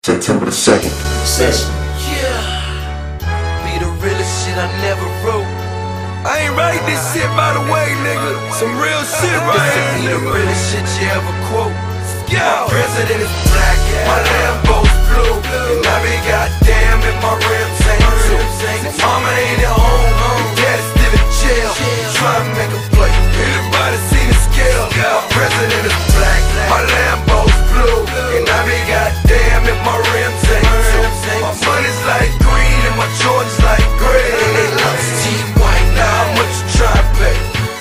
September the 2nd. Fishin. Yeah. Be the realest shit I never wrote. I ain't write this shit by the way, nigga. Some real shit right Be here. the realest shit you ever quote. Yeah. My president is black, my Lambo's blue, and I be goddamn if my rims ain't too. Mama ain't at home, dad's still in jail, trying to make a play. Anybody seen the scale? My president is black, my Lambo's blue, and I be goddamn if my rims ain't too. My money's like green and my Jordans like gray. And they love Steve White, now how much you tryna pay?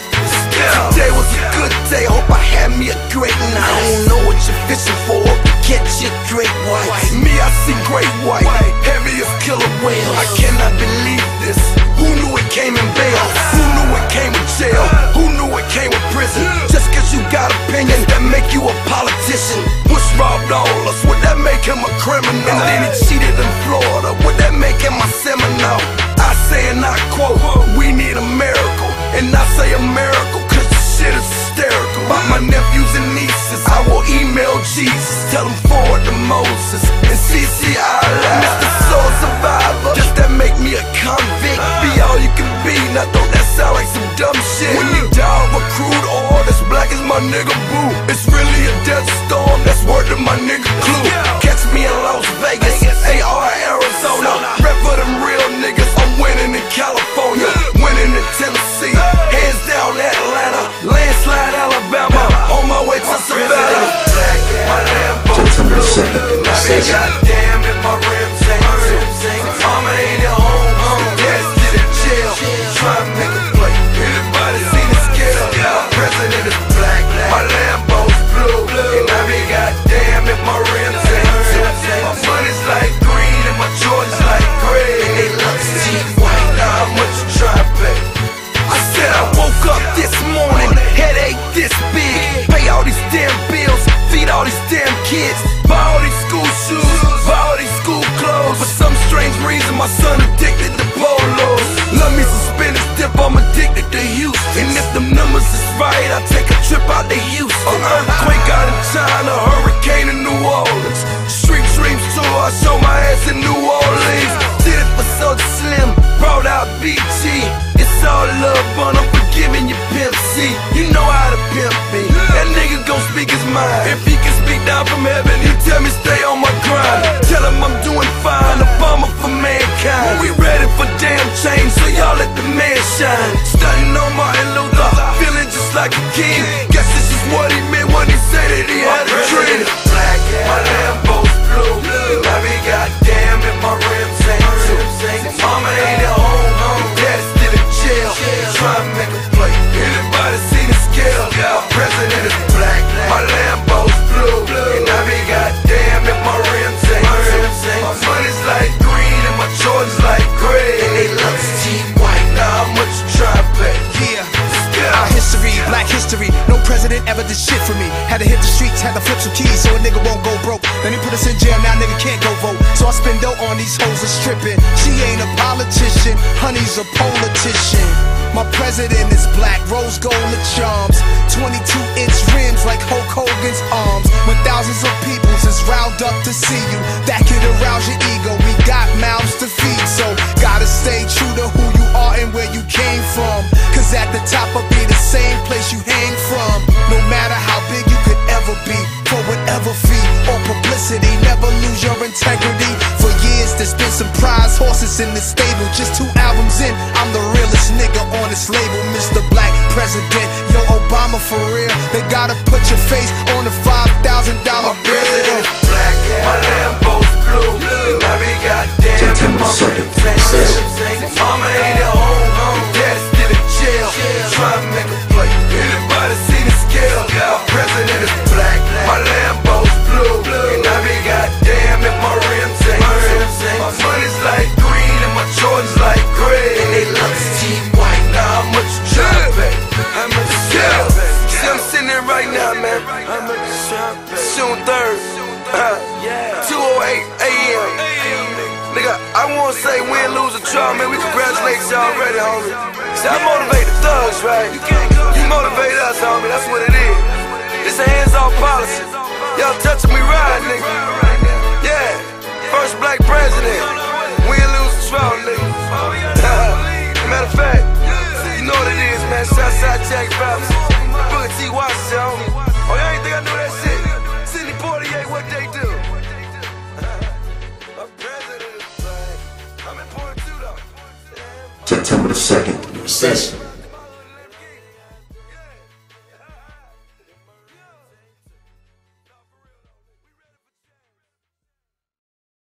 Today was a good day, hope I had me a great night. I don't know what you're fishing for, but catch your great white. Me, I see great white, heavy as killer whale. I cannot believe this. Who knew it came in bail? Who knew it came with jail? Who knew it came with prison? Just cause you got opinion, that make you a politician. Bush robbed all us, would that make him a criminal? And then he cheated in Florida, would that make him a Seminole? I say and I quote, we need a miracle. And I say a miracle cause the shit is hysterical. About my nephews and nieces, I will email Jesus, tell them forward to Moses and CC Allah. Mr. Soul Survivor, just that make me a convict. Be all you can be, now don't that sound like some dumb shit? When you die over crude oil, that's black as my nigga Boo. It's really a death storm, that's word to my nigga Clue. Catch me in Las Vegas, AR Arizona. Rep for them real niggas, I'm winning in California, winning in Tennessee, hands down Atlanta, landslide Alabama, on my way to Savannah. My Lambo September the 2nd. I be goddamn if my rims ain't too. Mama ain't at home, dad's still in jail, trying to make a play. Anybody seen the scale? My president is black, my Lambo's blue, and I be goddamn if my rims ain't too. My money's like green and my Jordans like gray. And they love Steve White, now how much you tryna pay? I said I woke up this morning, headache this big. Pay all these damn bills, feed all these damn kids, buy all these school shoes, buy all these school clothes. For some strange reason my son addicted to polos. Love me some spinach dip, I'm addicted to Houston. And if them numbers is right, I take a trip out to Houston. An earthquake out in China, hurricane in New Orleans. Street Dreams tour, I show my ass in New Orleans. Did it for Soulja Slim, brought out BG. It's all love, but I'm forgiving you, Pimp C. You know how to pimp me. That nigga gon' speak his mind. If he can speak down from heaven, he tell me stay on my grind. Tell him I'm doing fine, a bomber for mankind. We ready for damn change, so y'all let the man shine. Stunning on Martin Luther, feeling just like a king. Guess this is what he meant when he said that he had a dream. Black, my Lambo's blue, and I be goddamn if my rims ain't too. Mama ain't at home, dad's still in jail, trying to make a play. Anybody seen the scale? My president is black, my Lambo's blue, and I be goddamn if my rims ain't too. My money's like green and my Jordans like gray. And they love Steve White, now how much you tryna pay? Our history, black history, no president ever did shit for me. Had to hit the streets, had to flip some keys so a nigga won't go broke. Then he put us in jail, now nigga can't go vote. So I spend dough on these hoes and stripping. She ain't a politician, honey's a politician. My president is black, rose gold and charms, 22-inch rims like Hulk Hogan's arms. When thousands of peoples is riled up to see you, that could arouse your ego. We got mouths to feed, so gotta stay true to who you are and where you came from. Cause at the top will be the same place you hang from. No matter how big you could ever be, for whatever fee or publicity, never lose your integrity. For years there's been some prize horses in the stable. Just 2 albums in, I'm the realest nigga on this label. Mr. Black President, yo Obama for real. They gotta put your face on the $5,000 bill. Black, my Lambo's blue, and I be goddamn if my rims ain't too. Mama ain't at home, dad's still in jail, trying to make a play. Anybody seen the scale? My president is black, my Lambo's blue, and I be goddamn if my rims ain't too. My money's like green and my Jordans like gray. And they love Steve White, now how much you tryna pay? How much you tryna pay? See, I'm sitting there right now, man. How much you tryna pay? June 3rd, 2:08 a.m. Nigga, I wanna say win, lose, or draw, man. We congratulate y'all already, homie. See, I motivate the thugs, right? You motivate us, homie. That's what it is. It's a hands-off policy. Y'all touching me right, nigga. Yeah. First black president. Win, lose, draw, nigga. Matter of fact, you know what it is, man. Southside Jack Bounce. Booker T. Washington. Oh, y'all ain't think I knew that shit? Sidney Poitier, what they do? My president is black. I'm important too, though. September the 2nd, recession.